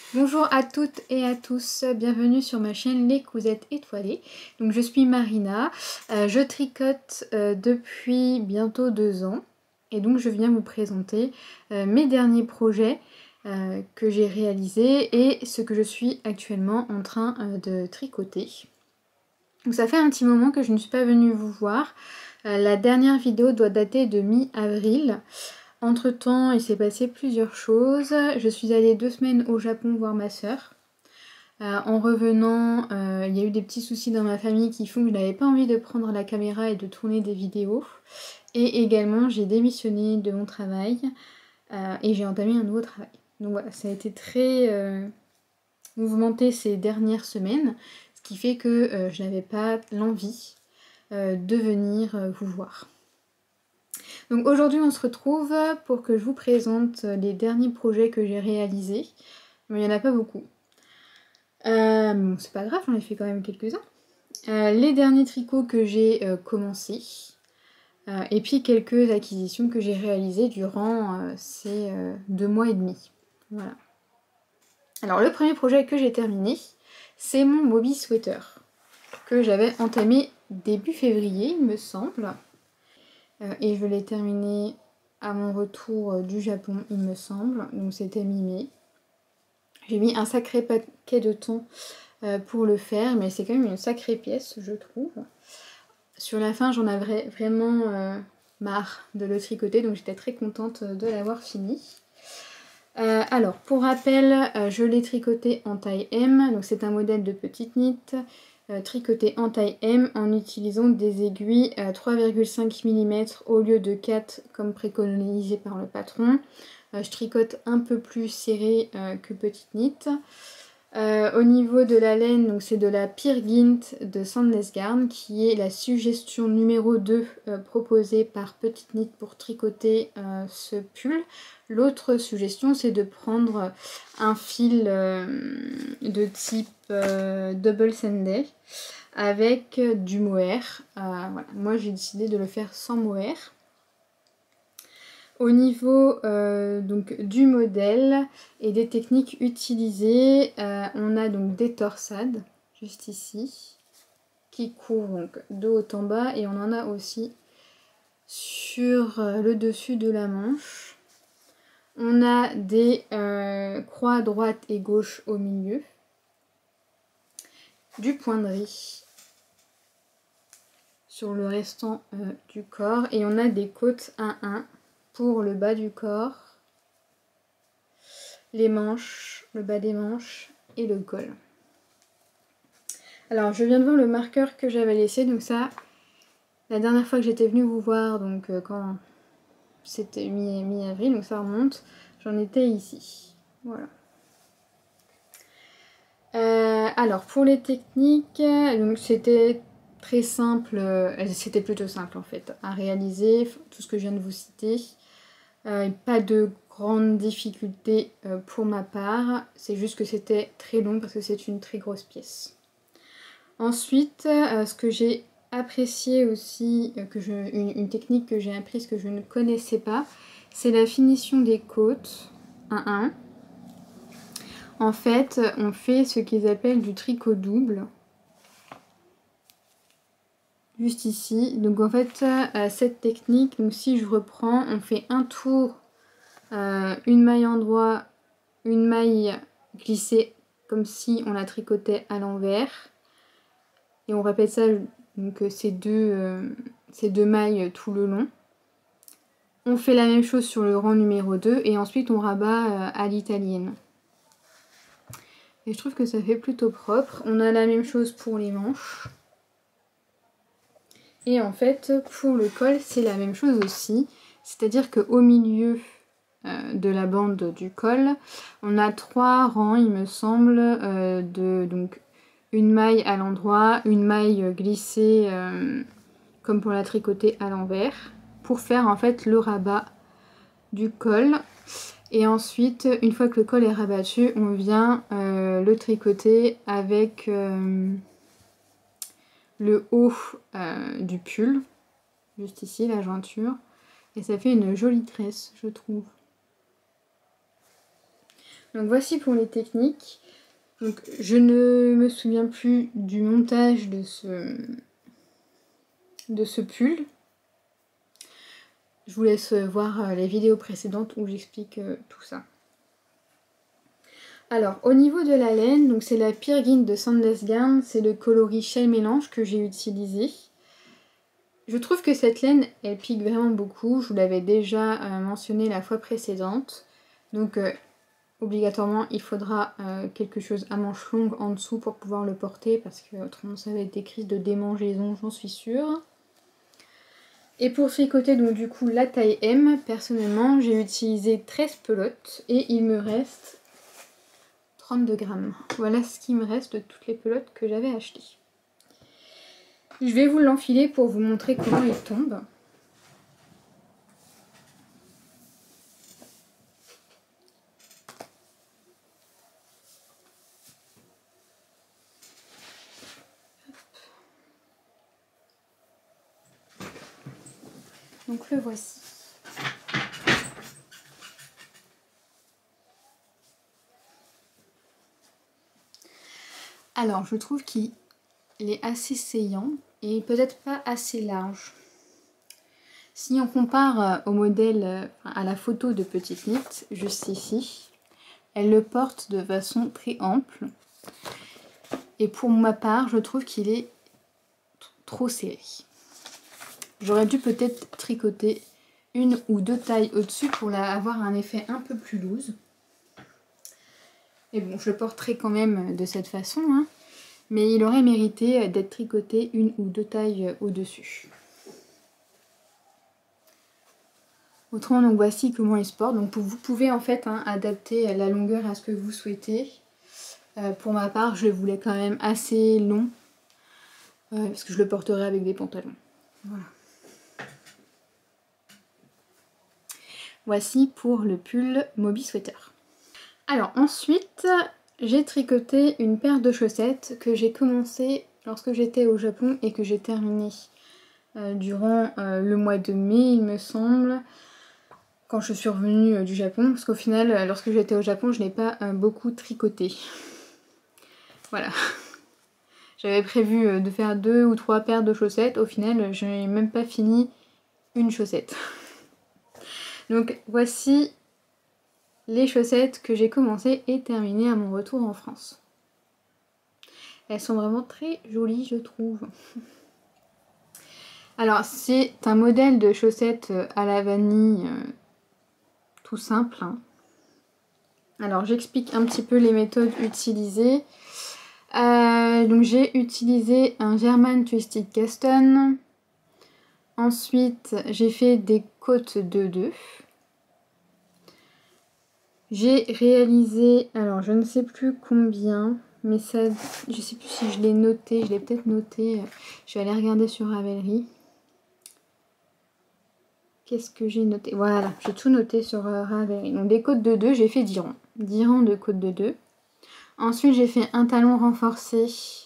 Bonjour à toutes et à tous, bienvenue sur ma chaîne Les Cousettes Étoilées. Donc je suis Marina, je tricote depuis bientôt 2 ans et donc je viens vous présenter mes derniers projets que j'ai réalisés et ce que je suis actuellement en train de tricoter. Donc ça fait un petit moment que je ne suis pas venue vous voir, la dernière vidéo doit dater de mi-avril. Entre temps, il s'est passé plusieurs choses. Je suis allée 2 semaines au Japon voir ma soeur. En revenant, il y a eu des petits soucis dans ma famille qui font que je n'avais pas envie de prendre la caméra et de tourner des vidéos. Et également, j'ai démissionné de mon travail et j'ai entamé un nouveau travail. Donc voilà, ça a été très mouvementé ces dernières semaines, ce qui fait que je n'avais pas l'envie de venir vous voir. Donc aujourd'hui on se retrouve pour que je vous présente les derniers projets que j'ai réalisés. Mais il n'y en a pas beaucoup. Bon, c'est pas grave, j'en ai fait quand même quelques-uns. Les derniers tricots que j'ai commencé. Et puis quelques acquisitions que j'ai réalisées durant ces 2 mois et demi. Voilà. Alors le premier projet que j'ai terminé, c'est mon Bobby Sweater. Que j'avais entamé début février, il me semble. Et je l'ai terminé à mon retour du Japon, il me semble. Donc c'était mi-mai. J'ai mis un sacré paquet de temps pour le faire, mais c'est quand même une sacrée pièce, je trouve. Sur la fin, j'en avais vraiment marre de le tricoter, donc j'étais très contente de l'avoir fini. Alors, pour rappel, je l'ai tricoté en taille M, donc c'est un modèle de petite knit, tricoté en taille M en utilisant des aiguilles 3,5 mm au lieu de 4 comme préconisé par le patron. Je tricote un peu plus serré que petite knit. Au niveau de la laine, c'est de la Peer Gynt de Sandnes Garn qui est la suggestion numéro 2 proposée par Petite Knit pour tricoter ce pull. L'autre suggestion, c'est de prendre un fil de type double sandé avec du mohair. Voilà. Moi j'ai décidé de le faire sans mohair. Au niveau donc, du modèle et des techniques utilisées, on a donc des torsades, juste ici, qui courent donc de haut en bas, et on en a aussi sur le dessus de la manche. On a des croix droite et gauche au milieu, du point de riz sur le restant du corps, et on a des côtes 1-1 pour le bas du corps, les manches, le bas des manches et le col. Alors je viens de voir le marqueur que j'avais laissé, donc ça, la dernière fois que j'étais venue vous voir, donc quand c'était mi-avril, donc ça remonte, j'en étais ici. Voilà. Alors pour les techniques, donc c'était très simple, c'était plutôt simple en fait à réaliser, tout ce que je viens de vous citer. Pas de grande difficulté pour ma part, c'est juste que c'était très long parce que c'est une très grosse pièce. Ensuite, ce que j'ai apprécié aussi, une technique que j'ai apprise que je ne connaissais pas, c'est la finition des côtes 1-1. En fait, on fait ce qu'ils appellent du tricot double. Juste ici. Donc en fait, cette technique, donc si je reprends, on fait un tour, une maille endroit, une maille glissée comme si on la tricotait à l'envers. Et on répète ça, donc ces deux mailles tout le long. On fait la même chose sur le rang numéro 2 et ensuite on rabat à l'italienne. Et je trouve que ça fait plutôt propre. On a la même chose pour les manches. Et en fait, pour le col, c'est la même chose aussi. C'est-à-dire qu'au milieu de la bande du col, on a 3 rangs, il me semble, donc une maille à l'endroit, une maille glissée comme pour la tricoter à l'envers, pour faire en fait le rabat du col. Et ensuite, une fois que le col est rabattu, on vient le tricoter avec le haut du pull, juste ici, la jointure. Et ça fait une jolie tresse, je trouve. Donc voici pour les techniques. Donc je ne me souviens plus du montage de ce pull. Je vous laisse voir les vidéos précédentes où j'explique tout ça. Alors au niveau de la laine, donc c'est la Peer Gynt de Sandnes Garn, c'est le coloris Shell Mélange que j'ai utilisé. Je trouve que cette laine, elle pique vraiment beaucoup, je vous l'avais déjà mentionné la fois précédente. Donc obligatoirement il faudra quelque chose à manches longues en dessous pour pouvoir le porter parce que autrement ça va être des crises de démangeaison, j'en suis sûre. Et pour tricoter donc du coup la taille M, personnellement j'ai utilisé 13 pelotes et il me reste 32 grammes. Voilà ce qui me reste de toutes les pelotes que j'avais achetées. Je vais vous l'enfiler pour vous montrer comment il tombe. Donc le voici. Alors je trouve qu'il est assez saillant et peut-être pas assez large. Si on compare au modèle, à la photo de Petite Knit, juste ici, elle le porte de façon très ample. Et pour ma part, je trouve qu'il est trop serré. J'aurais dû peut-être tricoter une ou deux tailles au-dessus pour avoir un effet un peu plus loose. Et bon, je le porterai quand même de cette façon, hein, mais il aurait mérité d'être tricoté une ou deux tailles au-dessus. Autrement, donc voici comment il se porte. Donc vous pouvez en fait adapter la longueur à ce que vous souhaitez. Pour ma part, je le voulais quand même assez long, parce que je le porterai avec des pantalons. Voilà. Voici pour le pull Moby Sweater. Alors ensuite, j'ai tricoté une paire de chaussettes que j'ai commencé lorsque j'étais au Japon et que j'ai terminé durant le mois de mai, il me semble, quand je suis revenue du Japon. Parce qu'au final, lorsque j'étais au Japon, je n'ai pas beaucoup tricoté. Voilà. J'avais prévu de faire 2 ou 3 paires de chaussettes. Au final, je n'ai même pas fini une chaussette. Donc voici les chaussettes que j'ai commencé et terminé à mon retour en France. Elles sont vraiment très jolies, je trouve. Alors c'est un modèle de chaussettes à la vanille tout simple, hein. Alors j'explique un petit peu les méthodes utilisées. Donc j'ai utilisé un German Twisted Caston. Ensuite j'ai fait des côtes de 2. J'ai réalisé, alors je ne sais plus combien, mais ça, je sais plus si je l'ai noté, je l'ai peut-être noté, je vais aller regarder sur Ravelry. Qu'est-ce que j'ai noté? Voilà, j'ai tout noté sur Ravelry. Donc des côtes de 2, j'ai fait 10 rangs. 10 rangs de côtes de 2. Ensuite j'ai fait un talon renforcé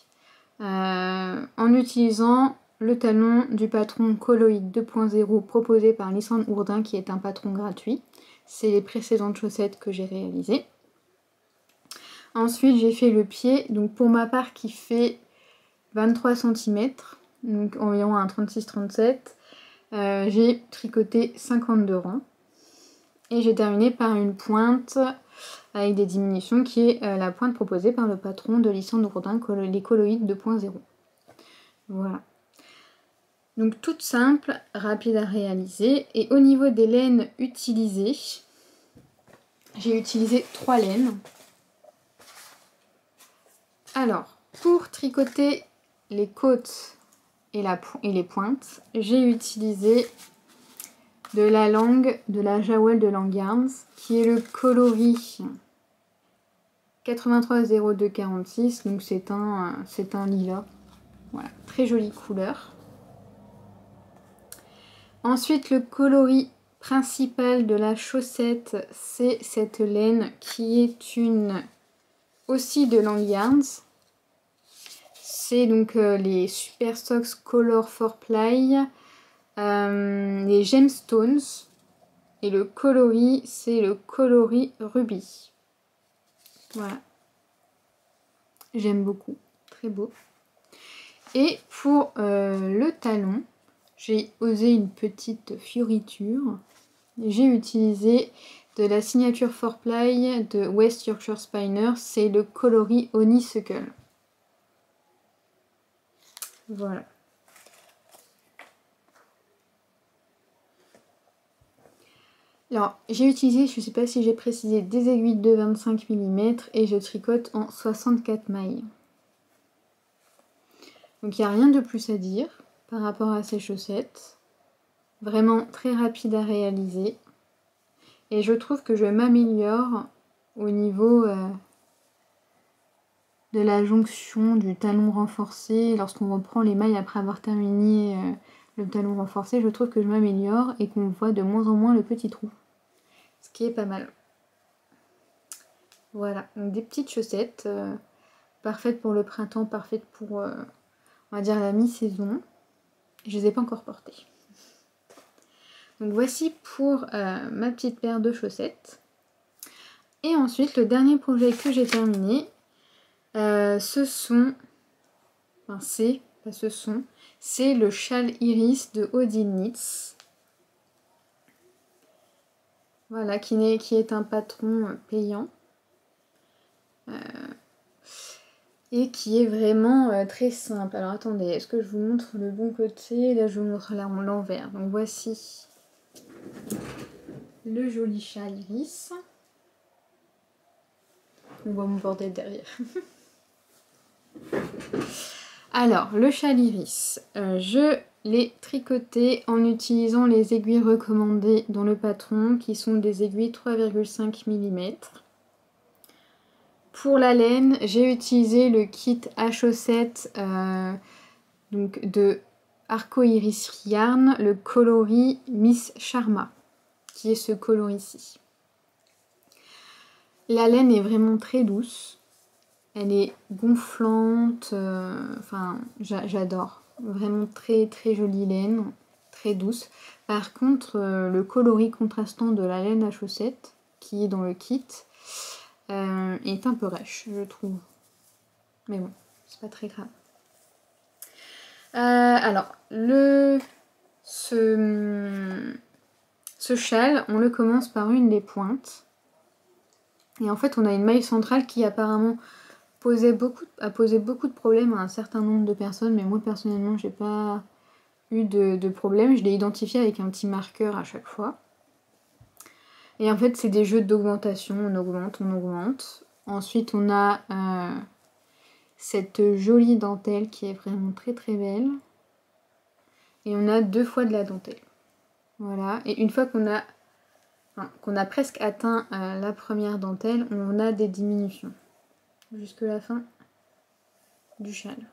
en utilisant le talon du patron Coloïd 2.0 proposé par Lysandre Hourdin, qui est un patron gratuit. C'est les précédentes chaussettes que j'ai réalisées. Ensuite j'ai fait le pied, donc pour ma part qui fait 23 cm, donc environ un 36-37. J'ai tricoté 52 rangs. Et j'ai terminé par une pointe avec des diminutions qui est la pointe proposée par le patron de Lysandre Hourdin, les Coloïd 2.0. Voilà. Donc toute simple, rapide à réaliser. Et au niveau des laines utilisées, j'ai utilisé 3 laines. Alors, pour tricoter les côtes et les pointes, j'ai utilisé de la langue de la Jawel de Langarns, qui est le coloris 830246, donc c'est un lilas. Voilà, très jolie couleur. Ensuite, le coloris principal de la chaussette, c'est cette laine qui est aussi de Langarns. C'est donc les Super Socks Color for Ply, les Gemstones, et le coloris, c'est le coloris Ruby. Voilà. J'aime beaucoup. Très beau. Et pour le talon, j'ai osé une petite fioriture. J'ai utilisé de la signature 4ply de West Yorkshire Spinner. C'est le coloris Honeysuckle. Voilà. Alors, j'ai utilisé, je ne sais pas si j'ai précisé, des aiguilles de 25 mm et je tricote en 64 mailles. Donc, il n'y a rien de plus à dire par rapport à ces chaussettes. Vraiment très rapide à réaliser. Et je trouve que je m'améliore au niveau de la jonction du talon renforcé. Lorsqu'on reprend les mailles après avoir terminé le talon renforcé, je trouve que je m'améliore et qu'on voit de moins en moins le petit trou. Ce qui est pas mal. Voilà, donc des petites chaussettes parfaites pour le printemps, parfaites pour, on va dire, la mi-saison. Je les ai pas encore portées. Donc voici pour ma petite paire de chaussettes. Et ensuite, le dernier projet que j'ai terminé, c'est le châle iris de Odile Knits. Voilà, qui est un patron payant. Et qui est vraiment très simple. Alors attendez, est-ce que je vous montre le bon côté? Là, je vous montre l'envers. Donc voici le joli châle iris. On voit mon bordel derrière. Alors, le châle iris, je l'ai tricoté en utilisant les aiguilles recommandées dans le patron, qui sont des aiguilles 3,5 mm. Pour la laine, j'ai utilisé le kit à chaussettes donc de Arco Iris Yarn, le coloris Miss Sharma, qui est ce coloris-ci. La laine est vraiment très douce. Elle est gonflante, enfin j'adore. Vraiment très très jolie laine, très douce. Par contre, le coloris contrastant de la laine à chaussettes, qui est dans le kit, est un peu rêche, je trouve. Mais bon, c'est pas très grave. Alors, ce châle, on le commence par une des pointes. Et en fait, on a une maille centrale qui apparemment a posé beaucoup de problèmes à un certain nombre de personnes, mais moi personnellement, j'ai pas eu de problème. Je l'ai identifié avec un petit marqueur à chaque fois. Et en fait, c'est des jeux d'augmentation, on augmente, on augmente. Ensuite, on a cette jolie dentelle qui est vraiment très très belle. Et on a 2 fois de la dentelle. Voilà, et une fois qu'on a presque atteint la première dentelle, on a des diminutions jusque la fin du châle.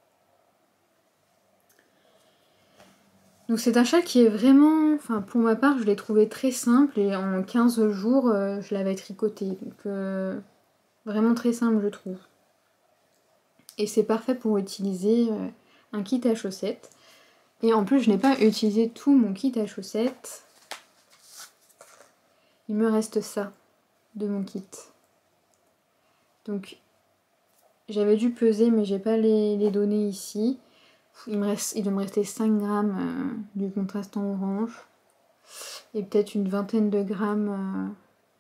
Donc c'est un châle qui est vraiment, enfin pour ma part, je l'ai trouvé très simple et en 15 jours, je l'avais tricoté. Donc vraiment très simple, je trouve. Et c'est parfait pour utiliser un kit à chaussettes. Et en plus, je n'ai pas utilisé tout mon kit à chaussettes. Il me reste ça de mon kit. Donc j'avais dû peser, mais j'ai pas les données ici. Il doit me rester 5 grammes du contrastant orange. Et peut-être une vingtaine de grammes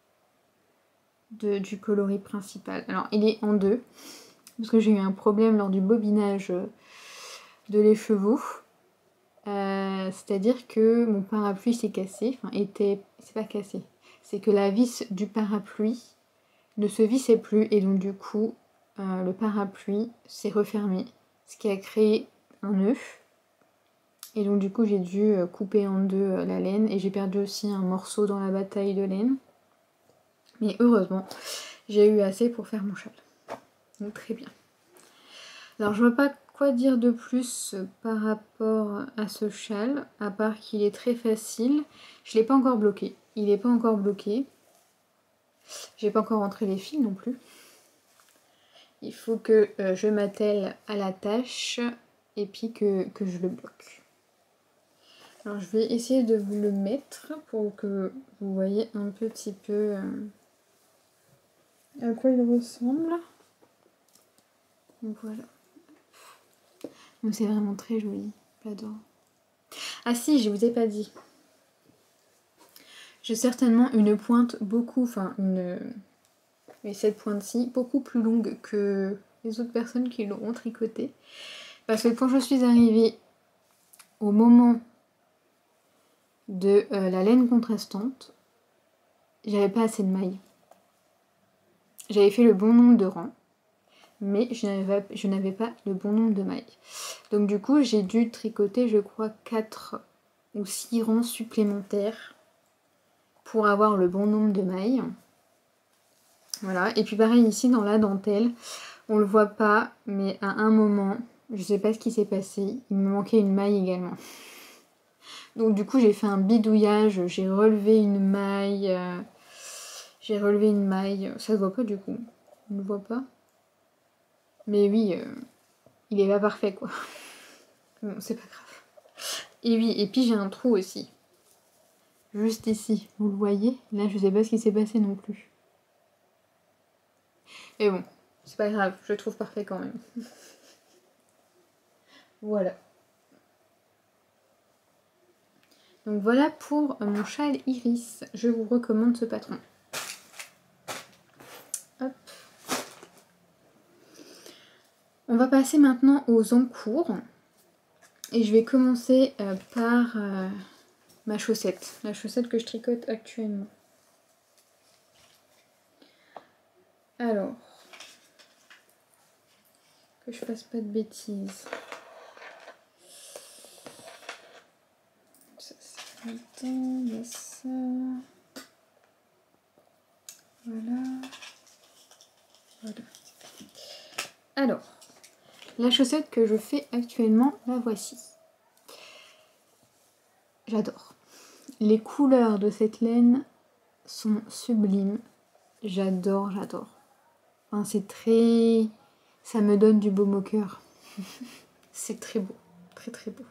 du coloris principal. Alors il est en deux, parce que j'ai eu un problème lors du bobinage de l'écheveau. C'est-à-dire que mon parapluie s'est cassé, c'est pas cassé, c'est que la vis du parapluie ne se vissait plus et donc du coup le parapluie s'est refermé, ce qui a créé un nœud. Et donc du coup j'ai dû couper en deux la laine et j'ai perdu aussi un morceau dans la bataille de laine. Mais heureusement, j'ai eu assez pour faire mon châle. Donc très bien. Alors je vois pas quoi dire de plus par rapport à ce châle, à part qu'il est très facile. Je l'ai pas encore bloqué. Il n'est pas encore bloqué. J'ai pas encore rentré les fils non plus. Il faut que je m'attelle à la tâche et puis que je le bloque. Alors je vais essayer de vous le mettre pour que vous voyez un petit peu à quoi il ressemble. Donc voilà. Donc c'est vraiment très joli, j'adore. Ah si, je vous ai pas dit. J'ai certainement une pointe mais cette pointe-ci, beaucoup plus longue que les autres personnes qui l'auront tricotée. Parce que quand je suis arrivée au moment de la laine contrastante, j'avais pas assez de mailles. J'avais fait le bon nombre de rangs, mais je n'avais pas le bon nombre de mailles. Donc du coup, j'ai dû tricoter, je crois, 4 ou 6 rangs supplémentaires pour avoir le bon nombre de mailles. Voilà, et puis pareil ici dans la dentelle, on le voit pas, mais à un moment, je sais pas ce qui s'est passé, il me manquait une maille également. Donc du coup j'ai fait un bidouillage, j'ai relevé une maille, ça se voit pas du coup, on ne le voit pas. Mais oui, il est pas parfait quoi. Bon, c'est pas grave. Et oui, et puis j'ai un trou aussi. Juste ici, vous le voyez? Là je sais pas ce qui s'est passé non plus. Mais bon, c'est pas grave, je le trouve parfait quand même. Voilà. Donc voilà pour mon châle Iris. Je vous recommande ce patron. Hop. On va passer maintenant aux encours. Et je vais commencer par ma chaussette. La chaussette que je tricote actuellement. Alors, que je fasse pas de bêtises. Ça, c'est là-dedans, il y a ça. Voilà. Voilà. Alors, la chaussette que je fais actuellement, la voici. J'adore. Les couleurs de cette laine sont sublimes. J'adore, j'adore. Enfin, c'est très... Ça me donne du baume au cœur. C'est très beau. Très très beau.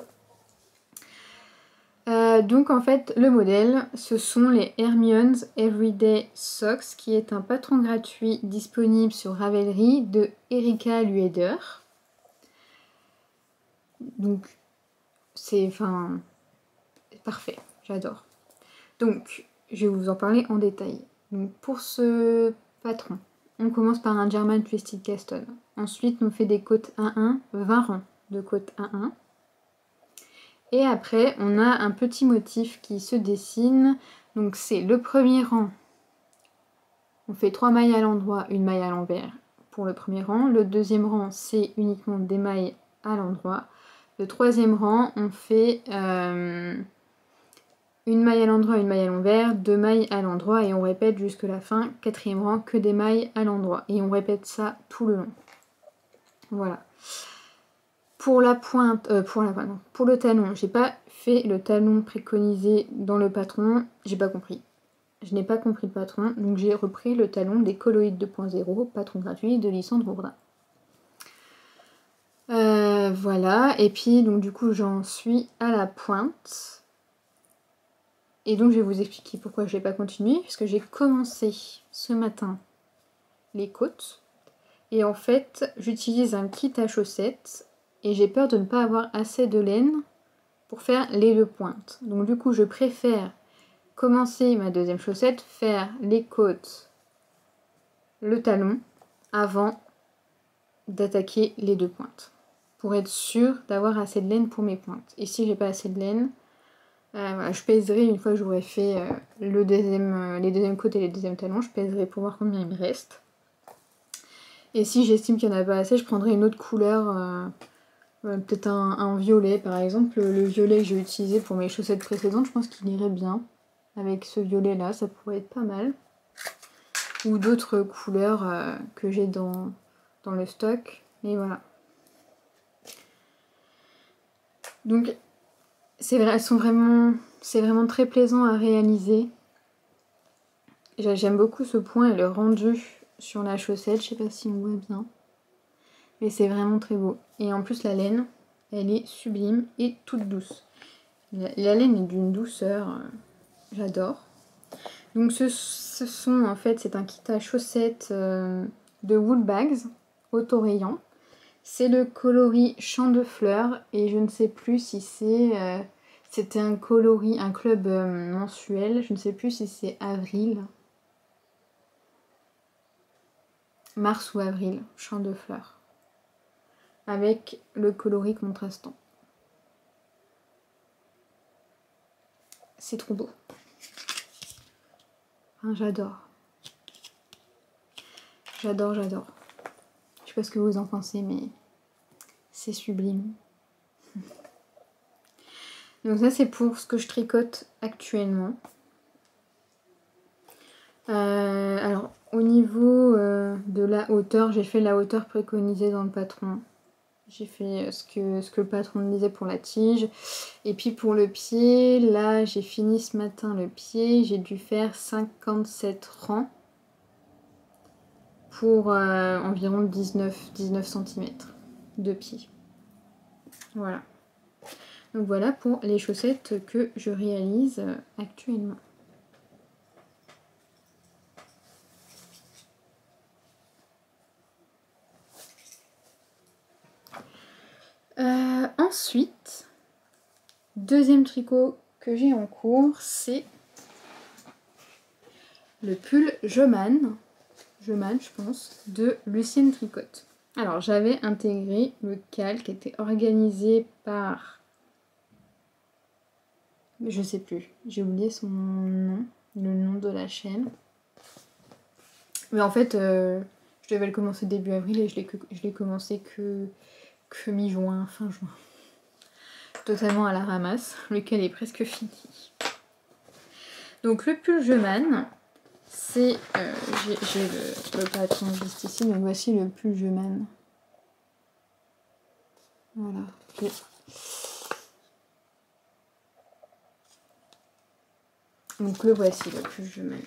Donc en fait le modèle ce sont les Hermione's Everyday Socks qui est un patron gratuit disponible sur Ravelry de Erika Lueder. Donc c'est parfait, j'adore. Donc je vais vous en parler en détail. Donc pour ce patron, on commence par un German Twisted Cast On. Ensuite on fait des côtes 1-1, 20 rangs de côtes 1-1. Et après, on a un petit motif qui se dessine. Donc c'est le premier rang. On fait 3 mailles à l'endroit, une maille à l'envers pour le premier rang. Le deuxième rang, c'est uniquement des mailles à l'endroit. Le troisième rang, on fait une maille à l'endroit, une maille à l'envers, 2 mailles à l'endroit et on répète jusque la fin. Quatrième rang, que des mailles à l'endroit. Et on répète ça tout le long. Voilà. Pour la pointe, pour le talon, j'ai pas fait le talon préconisé dans le patron, j'ai pas compris. Je n'ai pas compris le patron, donc j'ai repris le talon des Coloïdes 2.0, patron gratuit de Lysandre Bourdin. Voilà, et puis donc du coup j'en suis à la pointe. Et donc je vais vous expliquer pourquoi je n'ai pas continué, puisque j'ai commencé ce matin les côtes. Et en fait, j'utilise un kit à chaussettes. Et j'ai peur de ne pas avoir assez de laine pour faire les 2 pointes. Donc du coup, je préfère commencer ma deuxième chaussette, faire les côtes, le talon, avant d'attaquer les 2 pointes. Pour être sûre d'avoir assez de laine pour mes pointes. Et si j'ai pas assez de laine, voilà, je pèserai une fois que j'aurai fait les deuxièmes côtes et les deuxièmes talons, je pèserai pour voir combien il me reste. Et si j'estime qu'il n'y en a pas assez, je prendrai une autre couleur... peut-être un violet par exemple, le violet que j'ai utilisé pour mes chaussettes précédentes, je pense qu'il irait bien avec ce violet là, ça pourrait être pas mal. Ou d'autres couleurs que j'ai dans le stock, mais voilà. Donc c'est vraiment très plaisant à réaliser. J'aime beaucoup ce point et le rendu sur la chaussette, je sais pas si on voit bien. Mais c'est vraiment très beau. Et en plus la laine, elle est sublime et toute douce. La laine est d'une douceur, j'adore. Donc ce sont en fait, c'est un kit à chaussettes de Wool Bags, auto-rayant. C'est le coloris Champ de fleurs et je ne sais plus si c'est... c'était un coloris, un club mensuel, je ne sais plus si c'est avril. Mars ou avril, Champ de fleurs. Avec le coloris contrastant. C'est trop beau. Enfin, j'adore. J'adore, j'adore. Je sais pas ce que vous en pensez, mais c'est sublime. Donc ça, c'est pour ce que je tricote actuellement. Alors, au niveau de la hauteur, j'ai fait la hauteur préconisée dans le patron. J'ai fait ce que le patron me disait pour la tige. Et puis pour le pied, là, j'ai fini ce matin le pied. J'ai dû faire 57 rangs pour environ 19 cm de pied. Voilà. Donc voilà pour les chaussettes que je réalise actuellement. Ensuite, deuxième tricot que j'ai en cours, c'est le pull Jomane, je pense, de Lucienne Tricotte. Alors j'avais intégré le calque qui était organisé par... je sais plus, j'ai oublié son nom, le nom de la chaîne. Mais en fait, je devais le commencer début avril et je l'ai commencé que mi-juin, fin juin. Totalement à la ramasse, lequel est presque fini. Donc le pull Jomane, c'est... j'ai le patron juste ici, donc voici le pull Jomane. Voilà. Donc le voici, le pull Jomane.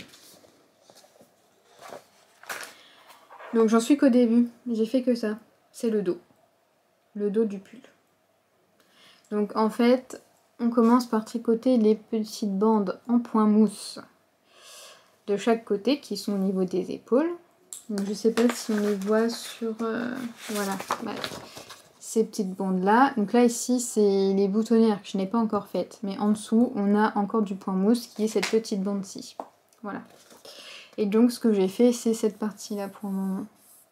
Donc j'en suis qu'au début, j'ai fait que ça. C'est le dos. Le dos du pull. Donc en fait, on commence par tricoter les petites bandes en point mousse de chaque côté qui sont au niveau des épaules. Donc je sais pas si on les voit sur... voilà, ces petites bandes là. Donc là ici c'est les boutonnières que je n'ai pas encore faites. Mais en dessous on a encore du point mousse qui est cette petite bande-ci. Voilà. Et donc ce que j'ai fait c'est cette partie là pour le moment.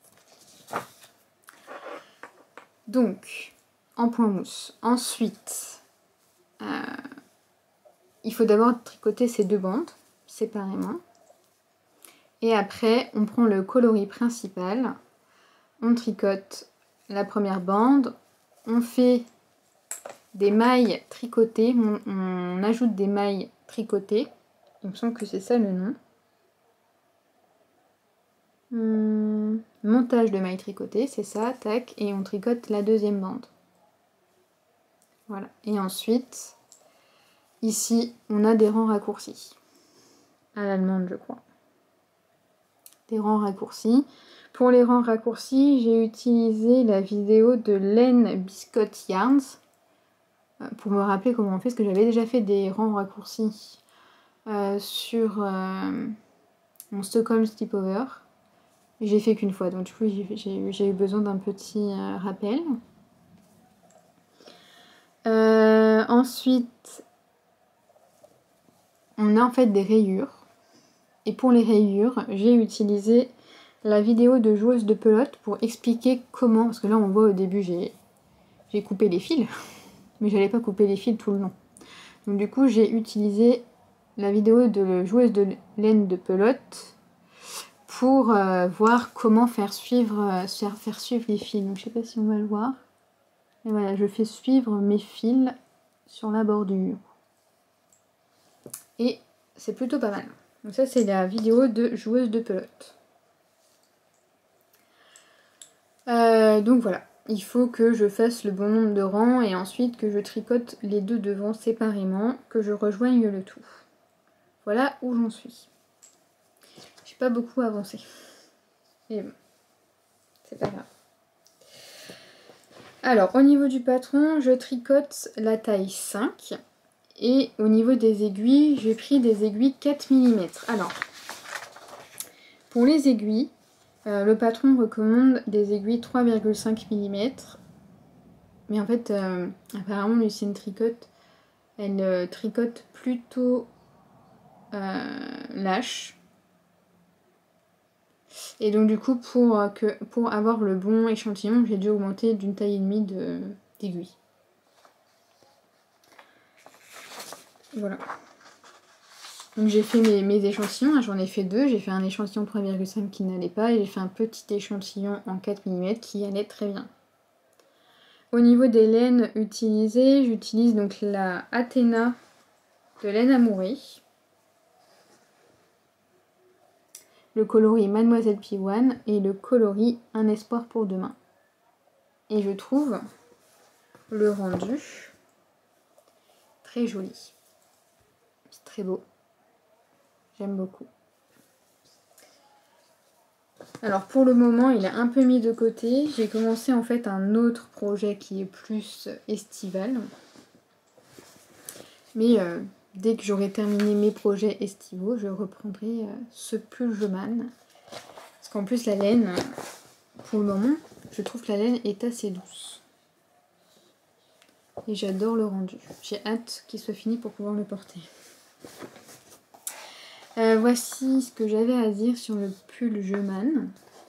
Donc en point mousse. Ensuite, il faut d'abord tricoter ces deux bandes séparément. Et après, on prend le coloris principal, on tricote la première bande, on fait des mailles tricotées, on ajoute des mailles tricotées. Il me semble que c'est ça le nom. Montage de mailles tricotées, c'est ça, tac, et on tricote la deuxième bande. Voilà. Et ensuite, ici, on a des rangs raccourcis. À l'allemande, je crois. Des rangs raccourcis. Pour les rangs raccourcis, j'ai utilisé la vidéo de Len Biscotte Yarns pour me rappeler comment on fait, parce que j'avais déjà fait des rangs raccourcis sur mon Stockholm Slipover. J'ai fait qu'une fois, donc du coup j'ai eu besoin d'un petit rappel. Ensuite, on a en fait des rayures. Et pour les rayures, j'ai utilisé la vidéo de joueuse de pelote pour expliquer comment, parce que là on voit au début j'ai coupé les fils, mais j'allais pas couper les fils tout le long. Donc du coup j'ai utilisé la vidéo de joueuse de laine de pelote pour voir comment faire suivre les fils. Donc je sais pas si on va le voir. Et voilà, je fais suivre mes fils sur la bordure. Et c'est plutôt pas mal. Donc ça c'est la vidéo de joueuse de pelote. Donc voilà, il faut que je fasse le bon nombre de rangs et ensuite que je tricote les deux devants séparément, que je rejoigne le tout. Voilà où j'en suis. J'ai pas beaucoup avancé. Mais bon, c'est pas grave. Alors, au niveau du patron, je tricote la taille 5 Et au niveau des aiguilles, j'ai pris des aiguilles 4 mm. Alors, pour les aiguilles, le patron recommande des aiguilles 3,5 mm. Mais en fait, apparemment, Lucienne Tricotte, elle tricote plutôt lâche. Et donc du coup, pour avoir le bon échantillon, j'ai dû augmenter d'une taille et demie d'aiguille. Voilà. Donc j'ai fait mes échantillons, j'en ai fait deux. J'ai fait un échantillon 3,5 qui n'allait pas et j'ai fait un petit échantillon en 4 mm qui allait très bien. Au niveau des laines utilisées, j'utilise donc la Athéna de laine amourée, le coloris Mademoiselle Pivoine et le coloris Un espoir pour demain. Et je trouve le rendu très joli. C'est très beau. J'aime beaucoup. Alors pour le moment, il est un peu mis de côté. J'ai commencé en fait un autre projet qui est plus estival. Mais dès que j'aurai terminé mes projets estivaux, je reprendrai ce pull Jomane. Parce qu'en plus la laine, pour le moment, je trouve que la laine est assez douce. Et j'adore le rendu. J'ai hâte qu'il soit fini pour pouvoir le porter. Voici ce que j'avais à dire sur le pull Jomane.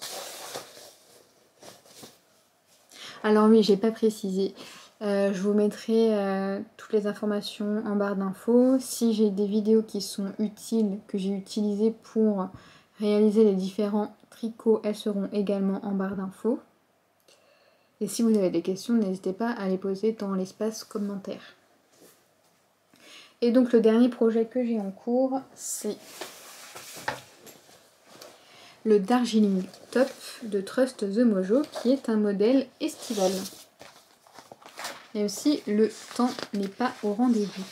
Alors oui, j'ai pas précisé. Je vous mettrai toutes les informations en barre d'infos. Si j'ai des vidéos qui sont utiles, que j'ai utilisées pour réaliser les différents tricots, elles seront également en barre d'infos. Et si vous avez des questions, n'hésitez pas à les poser dans l'espace commentaire. Et donc le dernier projet que j'ai en cours, c'est le Darjeeling Top de Trust The Mojo, qui est un modèle estival. Et aussi, le temps n'est pas au rendez-vous.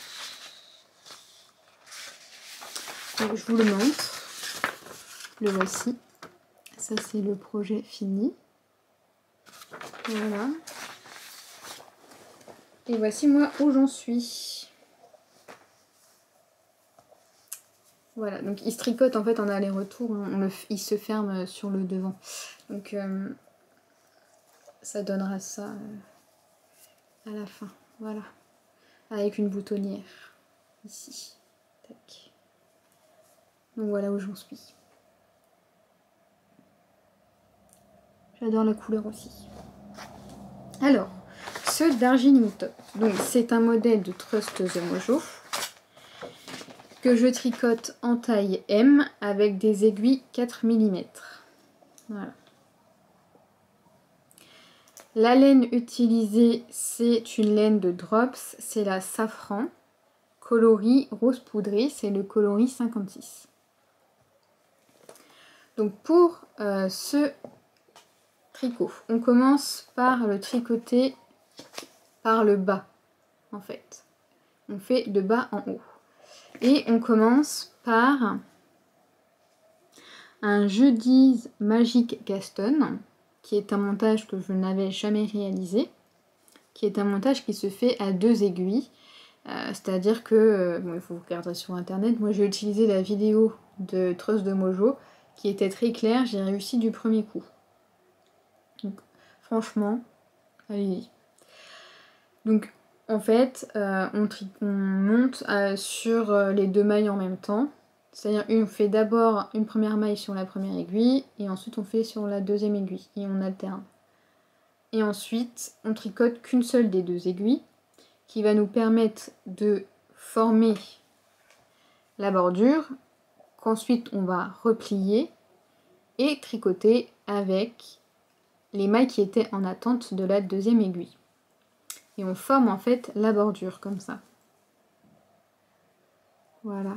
Donc, je vous le montre. Le voici. Ça, c'est le projet fini. Voilà. Et voici moi où j'en suis. Voilà, donc il se tricote en fait en aller-retour, il se ferme sur le devant. Donc ça donnera ça à la fin, voilà. Avec une boutonnière, ici. Tac. Donc voilà où j'en suis. J'adore la couleur aussi. Alors, ce Darjeeling Top, donc c'est un modèle de Trust The Mojo que je tricote en taille M avec des aiguilles 4 mm. Voilà. La laine utilisée, c'est une laine de Drops, c'est la Safran, coloris rose poudré, c'est le coloris 56. Donc pour ce tricot, on commence par le tricoter par le bas, en fait. On fait de bas en haut. Et on commence par un Jeudis Magic Gaston, qui est un montage que je n'avais jamais réalisé, qui est un montage qui se fait à 2 aiguilles, c'est-à-dire que, bon, il faut regarder sur internet, moi j'ai utilisé la vidéo de Trust The Mojo, qui était très claire, j'ai réussi du premier coup. Donc franchement, allez-y. Donc en fait, on monte sur les 2 mailles en même temps. C'est-à-dire on fait d'abord une première maille sur la première aiguille et ensuite on fait sur la deuxième aiguille et on alterne. Et ensuite on tricote qu'une seule des 2 aiguilles qui va nous permettre de former la bordure qu'ensuite on va replier et tricoter avec les mailles qui étaient en attente de la deuxième aiguille. Et on forme en fait la bordure comme ça. Voilà.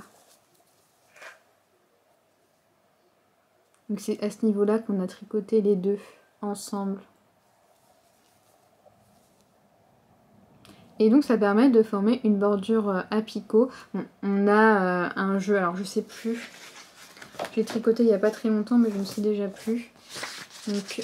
Donc c'est à ce niveau-là qu'on a tricoté les 2 ensemble. Et donc ça permet de former une bordure à picot. Bon, on a un jeu, alors je sais plus. J'ai tricoté il n'y a pas très longtemps, mais je ne sais déjà plus. Donc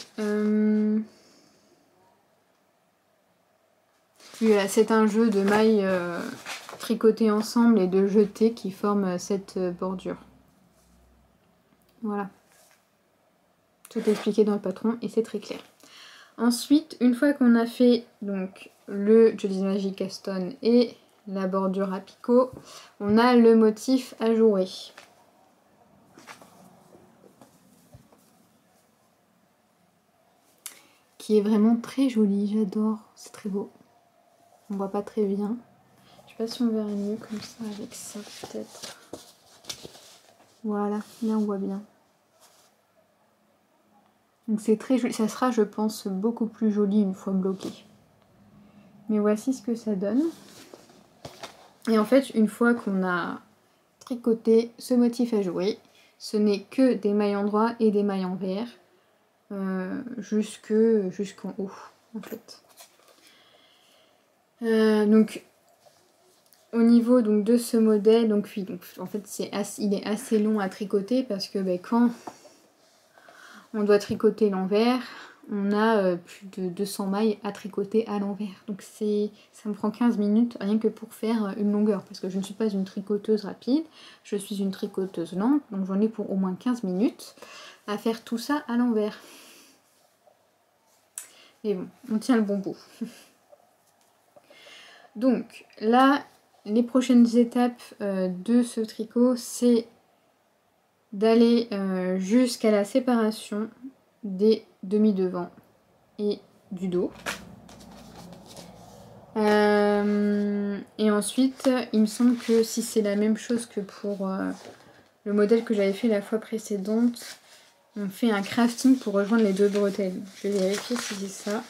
voilà, c'est un jeu de mailles tricoter ensemble et de jeter qui forment cette bordure. Voilà. Tout est expliqué dans le patron et c'est très clair. Ensuite, une fois qu'on a fait donc le Jolly's Magic Stone et la bordure à picot, on a le motif à jouer. Qui est vraiment très joli, j'adore, c'est très beau. On voit pas très bien. Je sais pas si on verrait mieux comme ça avec ça peut-être. Voilà, là on voit bien. Donc c'est très joli, ça sera je pense beaucoup plus joli une fois bloqué. Mais voici ce que ça donne. Et en fait une fois qu'on a tricoté ce motif à jouer, ce n'est que des mailles en droit et des mailles en vert. Jusqu'en haut en fait. Donc au niveau donc, de ce modèle, donc oui, donc, en fait il est assez long à tricoter parce que quand on doit tricoter l'envers, on a plus de 200 mailles à tricoter à l'envers. Donc ça me prend 15 minutes rien que pour faire une longueur parce que je ne suis pas une tricoteuse rapide, je suis une tricoteuse lente, donc j'en ai pour au moins 15 minutes à faire tout ça à l'envers. Mais bon, on tient le bon bout. Donc là, les prochaines étapes de ce tricot, c'est d'aller jusqu'à la séparation des demi-devants et du dos. Et ensuite, il me semble que si c'est la même chose que pour le modèle que j'avais fait la fois précédente, on fait un crafting pour rejoindre les deux bretelles. Je vais vérifier si c'est ça.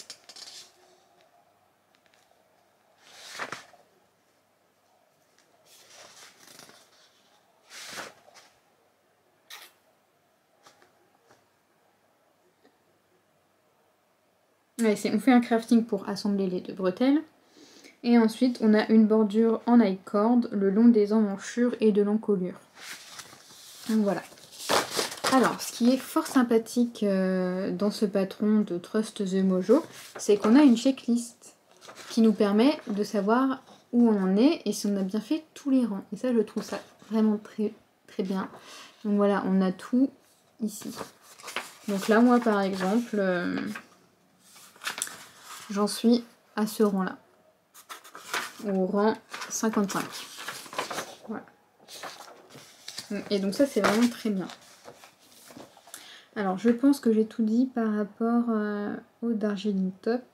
Ouais, on fait un crafting pour assembler les deux bretelles. Et ensuite, on a une bordure en I-cord le long des emmanchures et de l'encolure. Donc voilà. Alors, ce qui est fort sympathique dans ce patron de Trust the Mojo, c'est qu'on a une checklist qui nous permet de savoir où on en est et si on a bien fait tous les rangs. Et ça, je trouve ça vraiment très, très bien. Donc voilà, on a tout ici. Donc là, moi, par exemple, j'en suis à ce rang-là. Au rang 55. Voilà. Et donc ça, c'est vraiment très bien. Alors, je pense que j'ai tout dit par rapport au Darjeeling Top.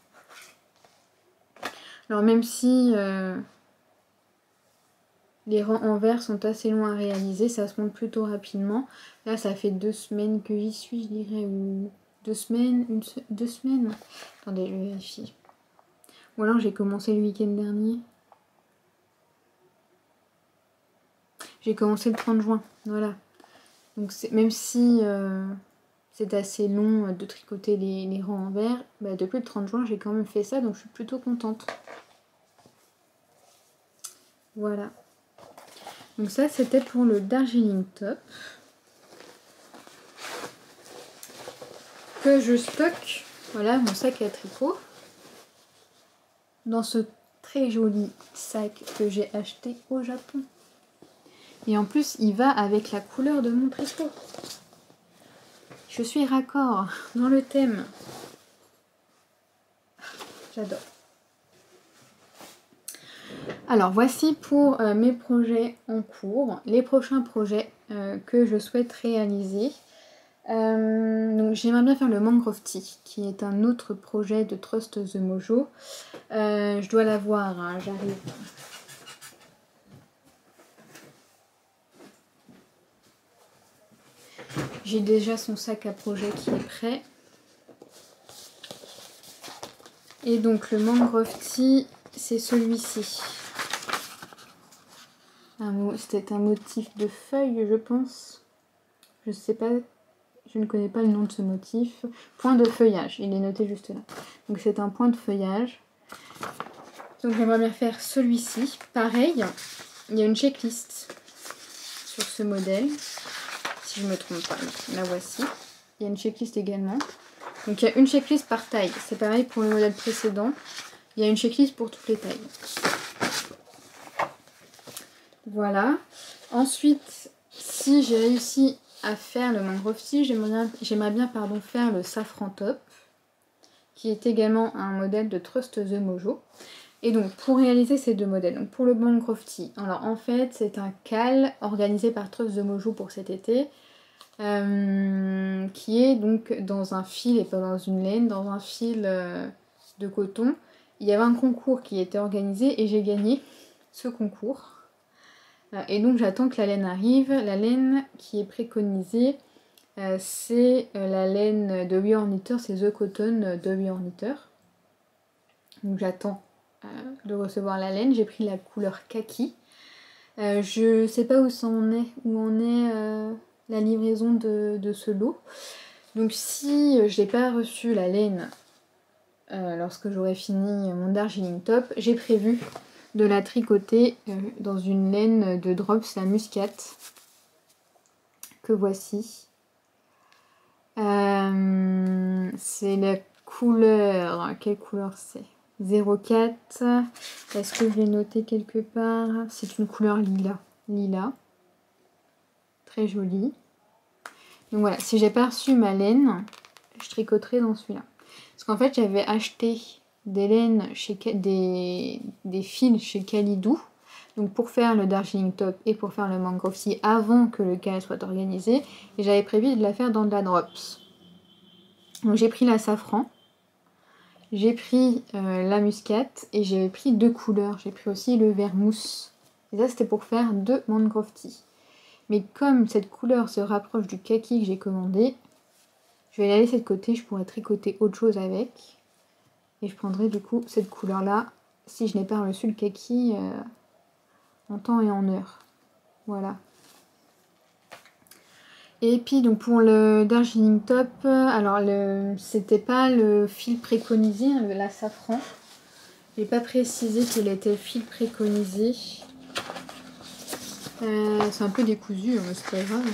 Alors, même si les rangs en vert sont assez longs à réaliser, ça se monte plutôt rapidement. Là, ça fait 2 semaines que j'y suis, je dirais, ou 2 semaines, 2 semaines. Attendez, je vérifie. Ou alors, j'ai commencé le week-end dernier. J'ai commencé le 30 juin, voilà. Donc même si c'est assez long de tricoter les rangs en vert, depuis le 30 juin j'ai quand même fait ça, donc je suis plutôt contente. Voilà. Donc ça c'était pour le Darjeeling Top. Que je stocke, voilà mon sac à tricot. Dans ce très joli sac que j'ai acheté au Japon. Et en plus, il va avec la couleur de mon tricot. Je suis raccord dans le thème. J'adore. Alors, voici pour mes projets en cours. Les prochains projets que je souhaite réaliser. Donc, j'aimerais bien faire le Mangrove Tea, qui est un autre projet de Trust the Mojo. Je dois l'avoir, hein, j'arrive. J'ai déjà son sac à projet qui est prêt. Et donc le Mangrove Tea, c'est celui-ci. C'était un motif de feuille, je pense. Je sais pas, je ne connais pas le nom de ce motif. Point de feuillage, il est noté juste là. Donc c'est un point de feuillage. Donc j'aimerais bien faire celui-ci. Pareil, il y a une checklist sur ce modèle. Si je ne me trompe pas, la voici. Il y a une checklist également. Donc il y a une checklist par taille. C'est pareil pour le modèle précédent. Il y a une checklist pour toutes les tailles. Voilà. Ensuite, si j'ai réussi à faire le mangrove tea, j'aimerais bien faire le safran top, qui est également un modèle de Trust the Mojo. Et donc pour réaliser ces deux modèles, donc pour le mangrove tea, alors en fait c'est un cal organisé par Trust the Mojo pour cet été, qui est donc dans un fil et pas dans une laine, dans un fil de coton. Il y avait un concours qui était organisé et j'ai gagné ce concours. Et donc j'attends que la laine arrive. La laine qui est préconisée, c'est la laine de We Are Knitted, c'est The Cotton de We Are Knitted. Donc j'attends de recevoir la laine. J'ai pris la couleur kaki. Je sais pas où en est la livraison de ce lot. Donc si je n'ai pas reçu la laine lorsque j'aurai fini mon Darjeeling top, j'ai prévu de la tricoter dans une laine de Drops, la muscate, que voici. C'est la couleur, quelle couleur c'est? 04. Est-ce que je l'ai noté quelque part? C'est une couleur lilas. Très jolie. Donc voilà, si j'ai pas reçu ma laine, je tricoterai dans celui-là. Parce qu'en fait, j'avais acheté des laines des fils chez Kalidou. Donc pour faire le Darjeeling top et pour faire le mangrove tea avant que le cal soit organisé. Et j'avais prévu de la faire dans de la drops. Donc j'ai pris la safran. J'ai pris la muscate et j'ai pris deux couleurs. J'ai pris aussi le vert mousse. Et ça, c'était pour faire deux mangrove tea. Mais comme cette couleur se rapproche du kaki que j'ai commandé, je vais la laisser de côté. Je pourrais tricoter autre chose avec. Et je prendrai du coup cette couleur-là si je n'ai pas reçu le kaki en temps et en heure. Voilà. Et puis donc pour le Darjeeling top, alors c'était pas le fil préconisé, hein, la safran. J'ai pas précisé quel était le fil préconisé. C'est un peu décousu, hein, c'est pas grave.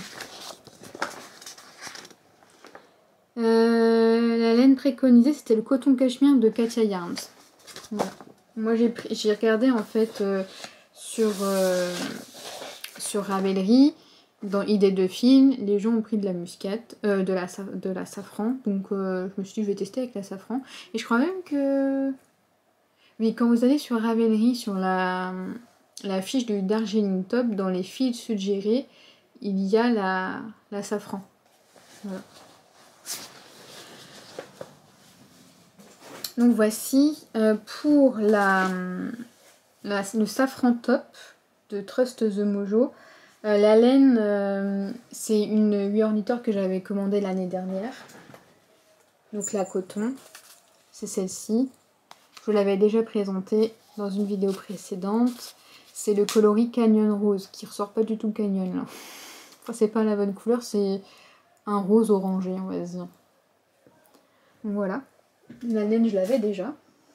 La laine préconisée, c'était le coton cachemire de Katia Yarns. Voilà. Moi j'ai regardé en fait sur Ravelry. Dans Idée de fil, les gens ont pris de la muscate, de la safran. Donc je me suis dit je vais tester avec la safran. Et je crois même que... Oui, quand vous allez sur Ravelry, sur la fiche du Darjeeling top, dans les fils suggérés, il y a la safran. Voilà. Donc voici pour le safran top de Trust the Mojo. La laine, c'est une We Are Knitted que j'avais commandée l'année dernière. Donc la coton, c'est celle-ci. Je vous l'avais déjà présentée dans une vidéo précédente. C'est le coloris Canyon Rose, qui ressort pas du tout Canyon là. Enfin, c'est pas la bonne couleur, c'est un rose orangé, on va dire. Donc voilà. La laine, je l'avais déjà.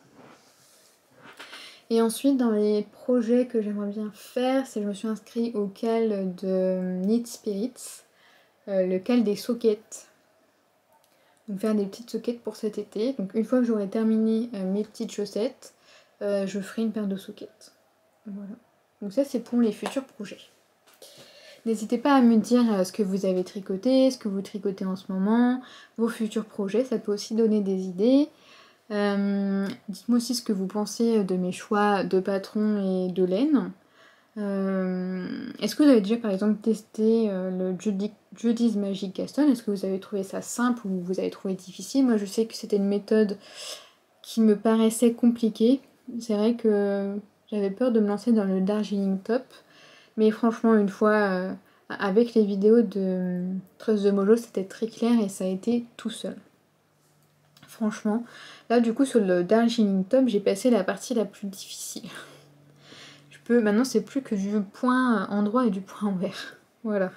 Et ensuite, dans les projets que j'aimerais bien faire, c'est que je me suis inscrite au cal de Knit Spirits, le cal des sockets. Donc faire des petites sockets pour cet été. Donc une fois que j'aurai terminé mes petites chaussettes, je ferai une paire de sockets. Voilà. Donc ça, c'est pour les futurs projets. N'hésitez pas à me dire ce que vous avez tricoté, ce que vous tricotez en ce moment, vos futurs projets, ça peut aussi donner des idées. Dites-moi aussi ce que vous pensez de mes choix de patron et de laine. Est-ce que vous avez déjà par exemple testé le Judy's Magic Caston? Est-ce que vous avez trouvé ça simple ou vous avez trouvé difficile? Moi je sais que c'était une méthode qui me paraissait compliquée. C'est vrai que j'avais peur de me lancer dans le Darjeeling top. Mais franchement une fois avec les vidéos de Trust the Mojo, c'était très clair et ça a été tout seul. Franchement, là du coup sur le Darjeeling top, j'ai passé la partie la plus difficile. Maintenant c'est plus que du point endroit et du point envers. Voilà.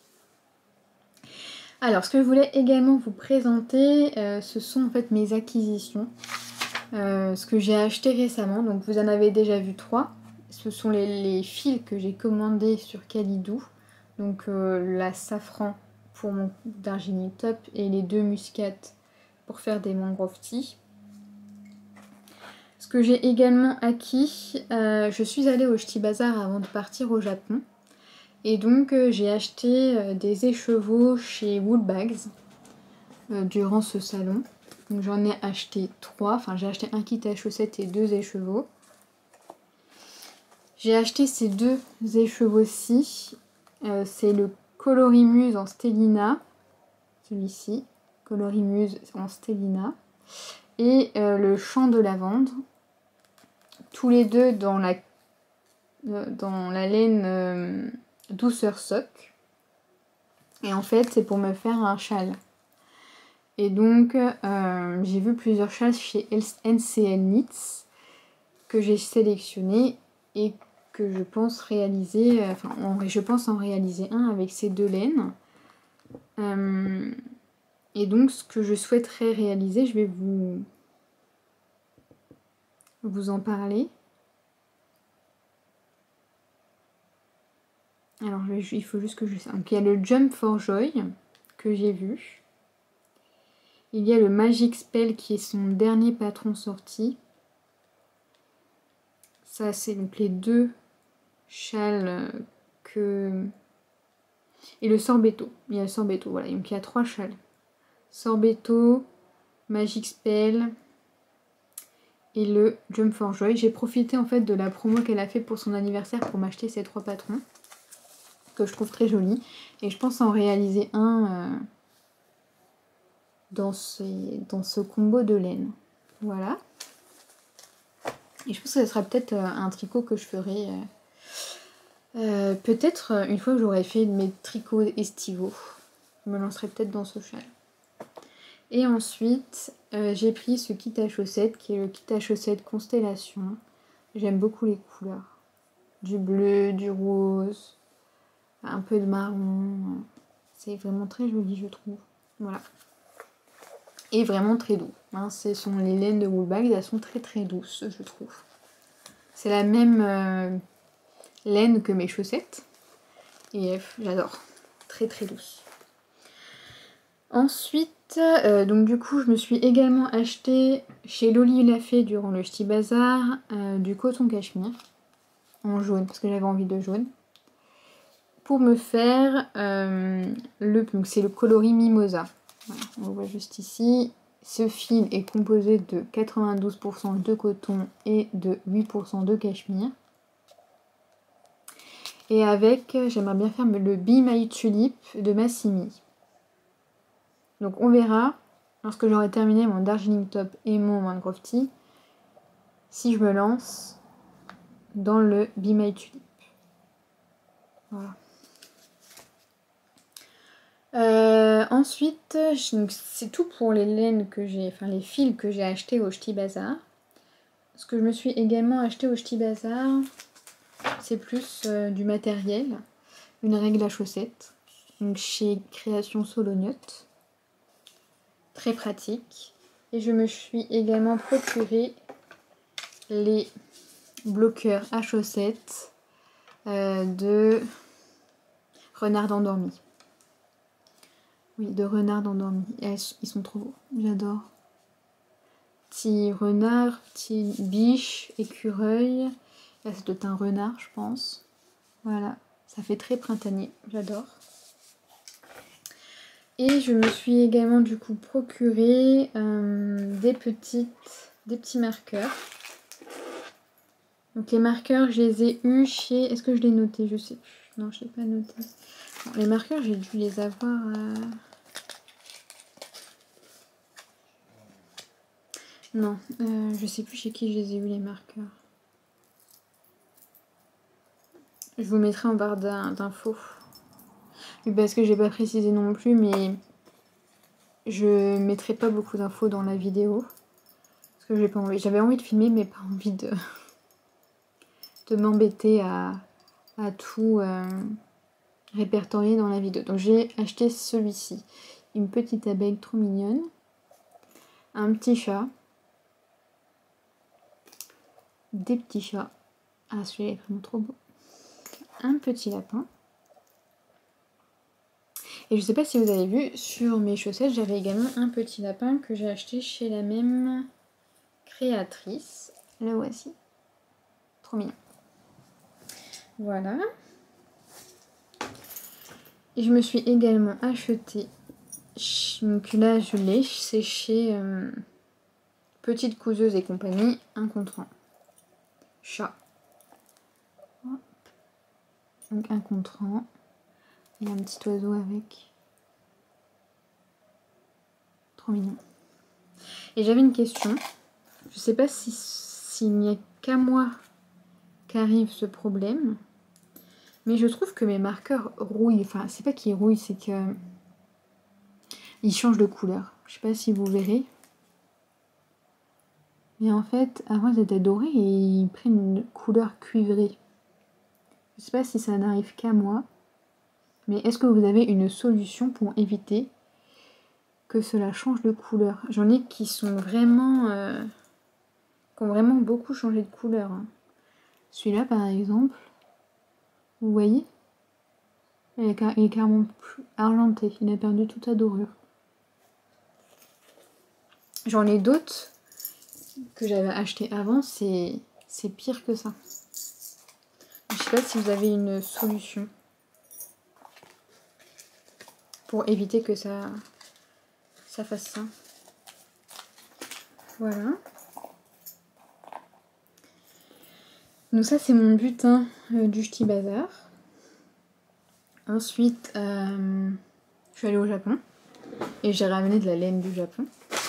Alors ce que je voulais également vous présenter, ce sont en fait mes acquisitions. Ce que j'ai acheté récemment, donc vous en avez déjà vu 3. Ce sont les fils que j'ai commandés sur Kalidou. Donc la safran pour mon Darjeeling top et les deux muscates pour faire des mangrove tea. Ce que j'ai également acquis, je suis allée au Ch'ti Bazar avant de partir au Japon. Et donc j'ai acheté des écheveaux chez Woolbags durant ce salon. Donc j'en ai acheté 3, enfin j'ai acheté un kit à chaussettes et 2 écheveaux. J'ai acheté ces 2 écheveaux-ci. C'est le Colorimuse en Stellina, celui-ci, Colorimuse en Stellina, et le Chant de lavande, tous les deux dans la laine douceur sock. Et en fait c'est pour me faire un châle. Et donc j'ai vu plusieurs châles chez NCL Knits que j'ai sélectionné et que je pense réaliser, je pense en réaliser un avec ces 2 laines. Et donc ce que je souhaiterais réaliser, je vais vous en parler. Alors il faut juste que je... Donc il y a le Jump for Joy que j'ai vu. Il y a le Magic Spell qui est son dernier patron sorti. Ça c'est donc les 2 châles que... Et le Sorbetto. Il y a le Sorbetto, voilà. Donc il y a 3 châles. Sorbetto, Magic Spell et le Jump for Joy. J'ai profité en fait de la promo qu'elle a fait pour son anniversaire pour m'acheter ces 3 patrons que je trouve très jolis. Et je pense en réaliser un dans ce combo de laine. Voilà. Et je pense que ce sera peut-être un tricot que je ferai peut-être une fois que j'aurai fait mes tricots estivaux. Je me lancerai peut-être dans ce châle. Et ensuite, j'ai pris ce kit à chaussettes qui est le kit à chaussettes Constellation. J'aime beaucoup les couleurs. Du bleu, du rose, un peu de marron. C'est vraiment très joli, je trouve. Voilà. Et vraiment très doux. Hein, ce sont les laines de Woolbags, elles sont très très douces, je trouve. C'est la même laine que mes chaussettes. Et j'adore. Très très douce. Ensuite, donc du coup, je me suis également acheté chez Loli Lafay durant le Ch'ti Bazar du coton cachemire en jaune, parce que j'avais envie de jaune. Pour me faire donc c'est le coloris Mimosa. Voilà, on le voit juste ici. Ce fil est composé de 92% de coton et de 8% de cachemire. Et avec, j'aimerais bien faire le Be My Tulip de Massimi. Donc on verra, lorsque j'aurai terminé mon Darjeeling Top et mon Minecrafty, si je me lance dans le Be My Tulip. Voilà. Ensuite, c'est tout pour les laines que j'ai, enfin les fils que j'ai achetés au Ch'ti Bazar. Ce que je me suis également acheté au Ch'ti Bazar, c'est plus du matériel, une règle à chaussettes, donc chez Création Solognotte, très pratique. Et je me suis également procuré les bloqueurs à chaussettes de Renard endormi. Oui, de Renard endormi. Ils sont trop beaux, j'adore. Petit renard, petit biche, écureuil. Là, c'est peut-être un renard, je pense. Voilà, ça fait très printanier, j'adore. Et je me suis également du coup procuré des petits marqueurs. Donc les marqueurs, je les ai eus chez... Est-ce que je l'ai noté? Je sais plus. Non, je ne l'ai pas noté. Bon, les marqueurs, j'ai dû les avoir... Non, je sais plus chez qui je les ai eu les marqueurs. Je vous mettrai en barre d'infos. Parce que j'ai pas précisé non plus, mais je mettrai pas beaucoup d'infos dans la vidéo. Parce que j'ai pas envie. J'avais envie de filmer, mais pas envie de m'embêter à tout répertorier dans la vidéo. Donc j'ai acheté celui-ci. Une petite abeille trop mignonne. Un petit chat. Des petits chats. Ah, celui-là est vraiment trop beau. Un petit lapin. Et je sais pas si vous avez vu, sur mes chaussettes, j'avais également un petit lapin que j'ai acheté chez la même créatrice. Le voici. Trop mignon. Voilà. Et je me suis également acheté, donc là je l'ai, c'est chez Petite Couseuse et compagnie, un contre un. Chat. Donc un contre un. Et un petit oiseau avec. Trop mignon. Et j'avais une question. Je sais pas s'il n'y a qu'à moi qu'arrive ce problème. Mais je trouve que mes marqueurs rouillent. Enfin, c'est pas qu'ils rouillent, c'est que ils changent de couleur. Je sais pas si vous verrez. Mais en fait, avant ils étaient dorés et ils prennent une couleur cuivrée. Je sais pas si ça n'arrive qu'à moi. Mais est-ce que vous avez une solution pour éviter que cela change de couleur? J'en ai qui sont vraiment... qui ont vraiment beaucoup changé de couleur. Celui-là par exemple, vous voyez? Il est carrément argenté. Il a perdu toute sa dorure. J'en ai d'autres que j'avais acheté avant, c'est pire que ça. Je sais pas si vous avez une solution pour éviter que ça fasse ça. Voilà. Donc ça c'est mon butin du Ch'ti Bazar. Ensuite, je suis allée au Japon et j'ai ramené de la laine du Japon.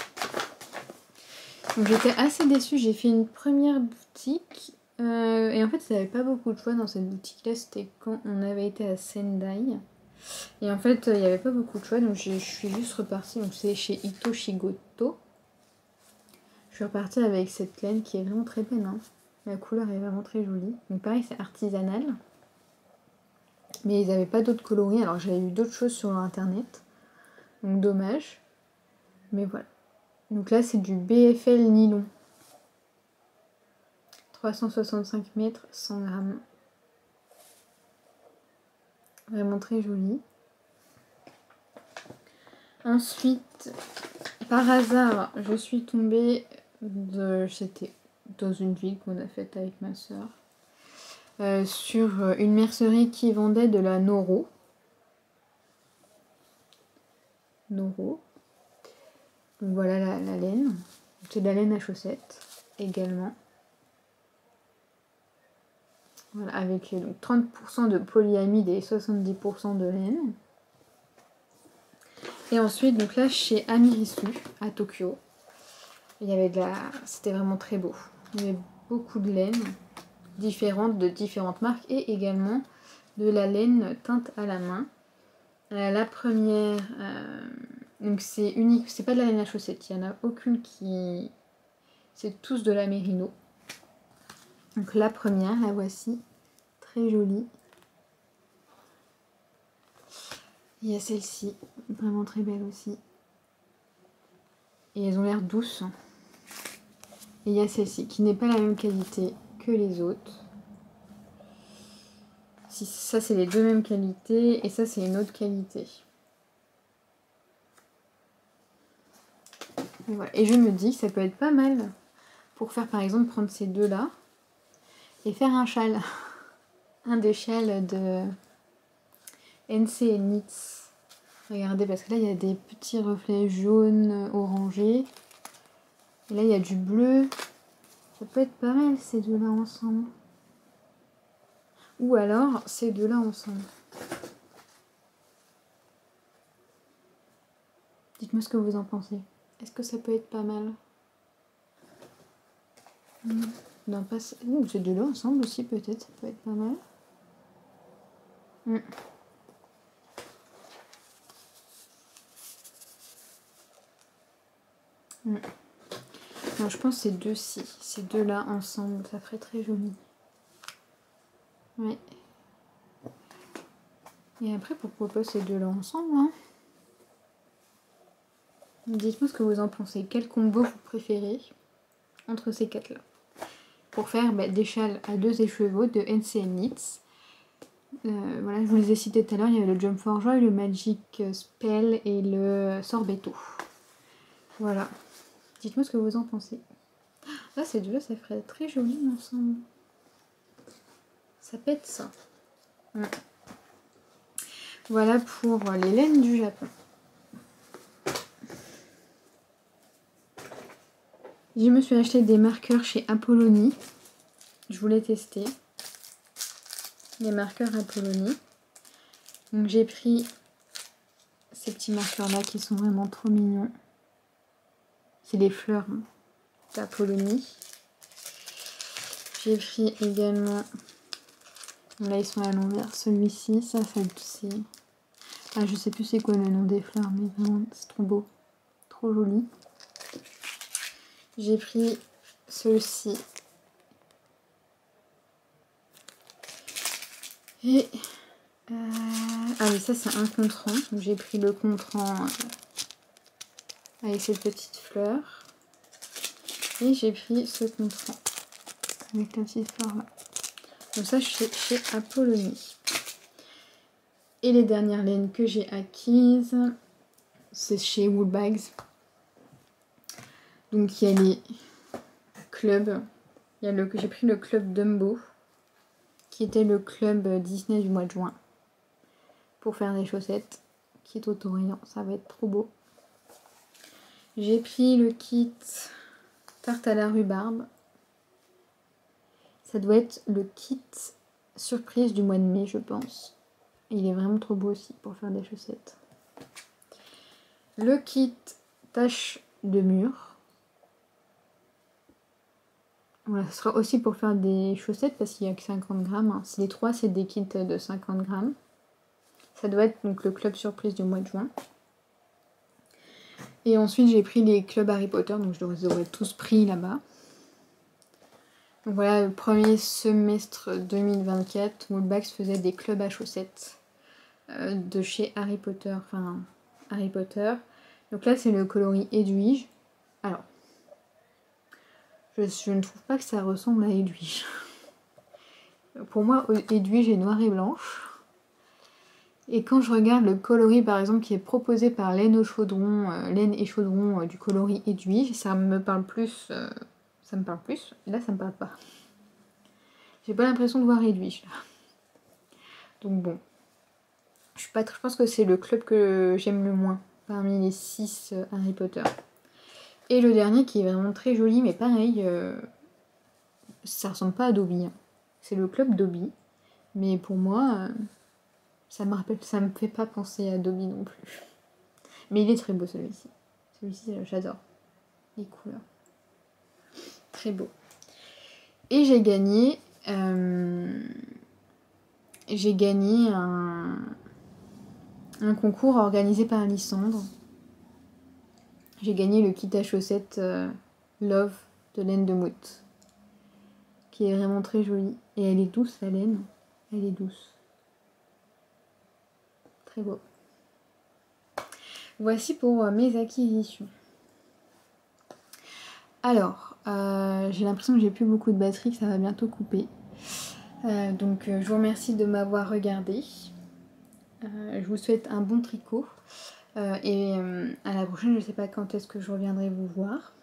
Donc j'étais assez déçue, j'ai fait une première boutique et en fait il n'y avait pas beaucoup de choix dans cette boutique là, c'était quand on avait été à Sendai. Et en fait il n'y avait pas beaucoup de choix donc je suis juste repartie, donc c'est chez Ito Shigoto. Je suis repartie avec cette laine qui est vraiment très belle, hein. La couleur est vraiment très jolie. Donc pareil c'est artisanal. Mais ils n'avaient pas d'autres coloris alors j'avais eu d'autres choses sur internet. Donc dommage. Mais voilà. Donc là c'est du BFL nylon. 365 mètres, 100 grammes. Vraiment très joli. Ensuite, par hasard, je suis tombée c'était dans une ville qu'on a faite avec ma soeur. Sur une mercerie qui vendait de la Noro. Donc voilà la laine. C'est de la laine à chaussettes également. Voilà, avec donc 30% de polyamide et 70% de laine. Et ensuite, donc là, chez Amirisu, à Tokyo, il y avait c'était vraiment très beau. Il y avait beaucoup de laine différentes de différentes marques et également de la laine teinte à la main. La première, donc c'est unique, c'est pas de la laine à chaussettes, il n'y en a aucune qui... C'est tous de la mérino. Donc la première, la voici, très jolie. Il y a celle-ci, vraiment très belle aussi. Et elles ont l'air douces. Et il y a celle-ci, qui n'est pas la même qualité que les autres. Si, ça, c'est les deux mêmes qualités, et ça, c'est une autre qualité. Et, voilà. Et je me dis que ça peut être pas mal pour faire, par exemple, prendre ces deux-là et faire un châle. Un des châles de NC Knits. Regardez, parce que là, il y a des petits reflets jaunes, orangés. Et là, il y a du bleu. Ça peut être pas mal, ces deux-là ensemble. Ou alors, ces deux-là ensemble. Dites-moi ce que vous en pensez. Est-ce que ça peut être pas mal? Non, pas... Ouh, ces deux-là ensemble aussi, peut-être. Ça peut être pas mal. Non, je pense que ces deux-ci. Ces deux-là ensemble, ça ferait très joli. Ouais. Et après, pourquoi pas ces deux-là ensemble, hein? Dites-moi ce que vous en pensez. Quel combo vous préférez entre ces quatre-là? Pour faire des châles à deux écheveaux de NC Knits. Voilà, je vous les ai cités tout à l'heure. Il y avait le Jump for Joy, le Magic Spell et le Sorbetto. Voilà. Dites-moi ce que vous en pensez. Ah, ces deux, ça ferait très joli ensemble. Ça pète ça. Ouais. Voilà pour les laines du Japon. Je me suis acheté des marqueurs chez Apollonie. Je voulais tester les marqueurs Apollonie. Donc j'ai pris ces petits marqueurs là qui sont vraiment trop mignons. C'est les fleurs d'Apollonie. J'ai pris également, là ils sont à l'envers, celui-ci, ça c'est... Ah, je sais plus c'est quoi le nom des fleurs, mais vraiment c'est trop beau, trop joli. J'ai pris ceux-ci. Et ah oui, ça c'est un contrant. J'ai pris le contrant avec cette petite fleur. Et j'ai pris ce contrant avec la petite fleur là. Donc ça chez Apollonie. Et les dernières laines que j'ai acquises, c'est chez Woolbags. Donc il y a les clubs. J'ai pris le club Dumbo, qui était le club Disney du mois de juin, pour faire des chaussettes, qui est auto-riant, ça va être trop beau. J'ai pris le kit tarte à la rhubarbe. Ça doit être le kit surprise du mois de mai, je pense. Et il est vraiment trop beau aussi pour faire des chaussettes. Le kit tache de mur. Voilà, ce sera aussi pour faire des chaussettes parce qu'il n'y a que 50 grammes. Les trois, c'est des kits de 50 grammes. Ça doit être donc le club surprise du mois de juin. Et ensuite, j'ai pris les clubs Harry Potter, donc je les aurais tous pris là-bas. Donc voilà, le premier semestre 2024, Woolbags faisait des clubs à chaussettes de chez Harry Potter. Enfin, Harry Potter. Donc là, c'est le coloris Edwige. Alors, je ne trouve pas que ça ressemble à Edwige. Pour moi, Edwige est noire et blanche. Et quand je regarde le coloris, par exemple, qui est proposé par Laine et Chaudron du coloris Edwige, ça me parle plus. Ça me parle plus. Là, ça me parle pas. J'ai pas l'impression de voir Edwige là. Donc bon. Je pense que c'est le club que j'aime le moins parmi les 6 Harry Potter. Et le dernier qui est vraiment très joli, mais pareil, ça ressemble pas à Dobby. Hein. C'est le club Dobby. Mais pour moi, ça me fait pas penser à Dobby non plus. Mais il est très beau celui-ci. Celui-ci, j'adore. Les couleurs. Très beau. Et j'ai gagné un concours organisé par Lysandre. J'ai gagné le kit à chaussettes Love de laine de Mout, qui est vraiment très jolie. Et elle est douce, la laine. Elle est douce. Très beau. Voici pour mes acquisitions. Alors, j'ai l'impression que j'ai plus beaucoup de batterie, que ça va bientôt couper. Donc je vous remercie de m'avoir regardé. Je vous souhaite un bon tricot. Et à la prochaine, je ne sais pas quand est-ce que je reviendrai vous voir.